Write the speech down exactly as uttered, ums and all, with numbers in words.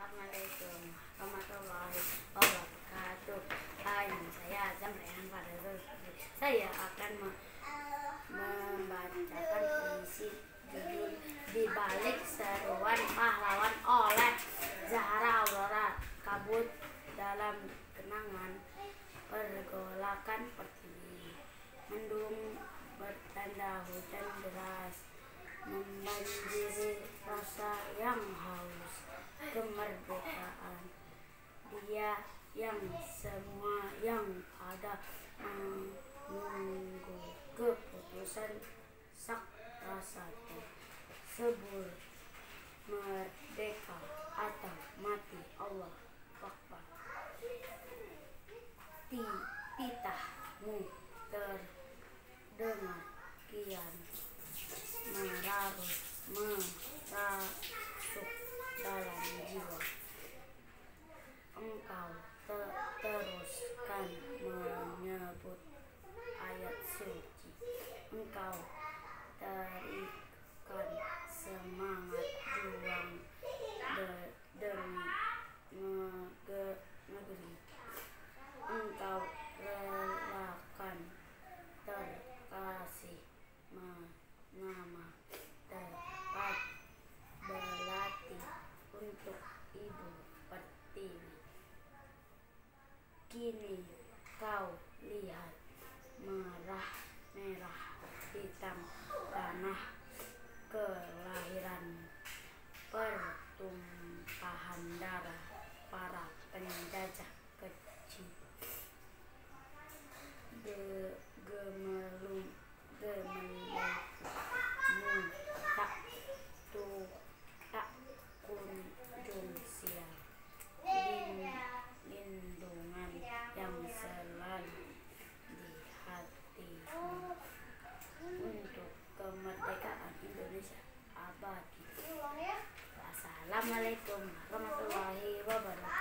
Assalamualaikum warahmatullahi wabarakatuh. Hai, saya Azam Rehan Fadil. Saya akan me- membacakan puisi judul Di Balik Seruan Pahlawan oleh Zahra Aurora. Kabut dalam kenangan pergolakan pertiwi, mendung bertanda hujan deras, membanjiri rasa yang haus kemerdekaan. Dia yang semua yang ada menunggu keputusan Sakta Satu, sebur merdeka atau mati. Allah Akbar. Titahmu terdengar kian merarut merasuk dalam jiwa. Engkau te- teruskan menyebut ayat suci. Engkau terikan semangat juang de- demi nege- negeri. Engkau relakan terkasih menama tepat berlatih untuk ibu pertiwi. Kini kau lihat merah merah hitam tanah kelahiran, pertumpahan darah para penjajah kecil. De gemelum gemelummu tak tu tak kunjung sial. Lin, lindungan yang selalu di hatimu untuk kemerdekaan Indonesia abadi. Assalamualaikum warahmatullahi wabarakatuh.